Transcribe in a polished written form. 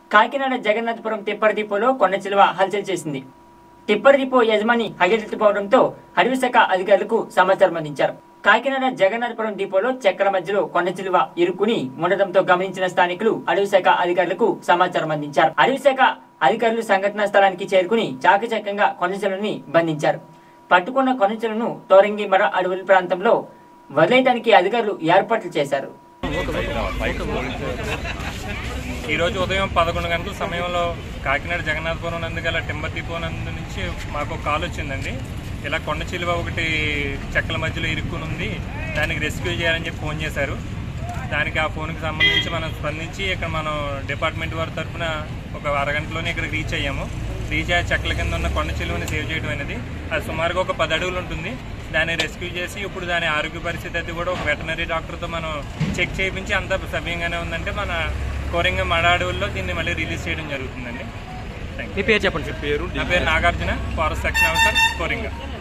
Kakinada Jagannathapuram tipper డిపోలో కొండచిలువ హల్చల్ చేసింది. టిప్పర్ డిపో యజమాని హగిలిపోవడంతో అటవీ శాఖ అధికారులకు సమాచారం అందించారు. కాకినాడ జగన్నాథపురం డిపోలో చక్కెర మధ్యలో కొండచిలువ ఇరుక్కుని ఉండడంతో గమనించిన స్థానికులు అటవీ శాఖ అధికారులకు సమాచారం అందించారు. అటవీ శాఖ అధికారులు సంఘటనా స్థలానికి చేరుకుని చాకచక్యంగా కొండచిలువని బంధించారు. పట్టుకున్న కొండచిలువను తోరంగిమడ అడవుల ప్రాంతంలో వదిలేయడానికి అధికారులు ఏర్పాట్లు చేశారు. ఈ రోజు ఉదయం 11 గంటల సమయంలో కాకినాడ జగన్నాథపురం నందు గల టింబర్ డిపో నందు నుంచి మాకు కాల్ వచ్చిందండి. ఇలా కొండ చిలువ ఒకటి చెక్కల మధ్యలో ఇరుక్కుని ఉంది, దానికి రెస్క్యూ చేయాలని చెప్పి ఫోన్ చేశారు. దానికి ఆ ఫోన్కి సంబంధించి మనం స్పందించి ఇక్కడ మనం డిపార్ట్మెంట్ వారి తరఫున ఒక అరగంటలోనే ఇక్కడికి రీచ్ అయ్యాము. రీచ్ అయ్యే చెక్కల కింద ఉన్న కొండ చిలువని సేవ్ చేయడం అనేది అది సుమారుగా ఒక 10 అడుగులు ఉంటుంది. దాన్ని రెస్క్యూ చేసి ఇప్పుడు దాని ఆరోగ్య పరిస్థితి అది కూడా ఒక వెటనరీ డాక్టర్తో మనం చెక్ చేయించి అంత సవ్యంగానే ఉందంటే మన కోరింగ మడ అడవుల్లో దీన్ని మళ్ళీ రిలీజ్ చేయడం జరుగుతుందండి. మీ పేరు చెప్పండి. నా పేరు Nagarjuna, forest section officer, Coringa.